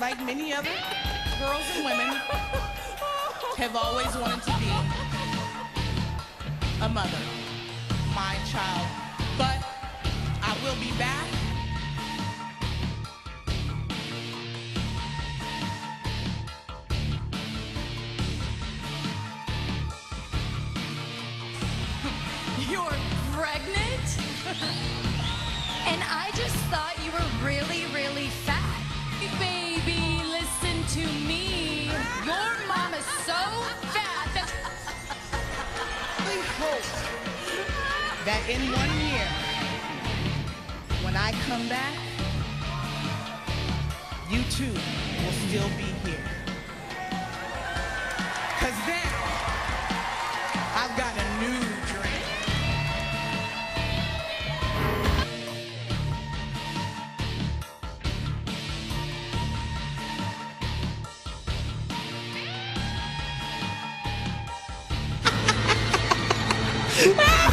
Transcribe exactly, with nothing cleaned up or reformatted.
like many other girls and women, have always wanted to be a mother, my child. But I will be back. You're pregnant? And I just thought you were really, really fat. Baby, listen to me. Your mom is so fat that... I hope that in one year, when I come back, you too will still be here. Because then, I've got a new dream. Ah!